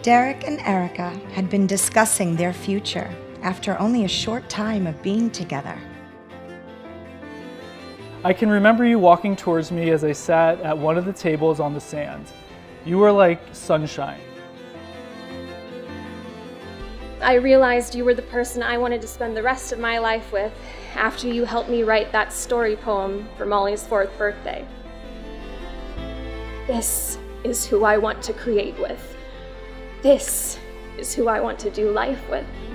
Derek and Ericka had been discussing their future after only a short time of being together. I can remember you walking towards me as I sat at one of the tables on the sand. You were like sunshine. I realized you were the person I wanted to spend the rest of my life with after you helped me write that story poem for Molly's 4th birthday. This is who I want to create with. This is who I want to do life with.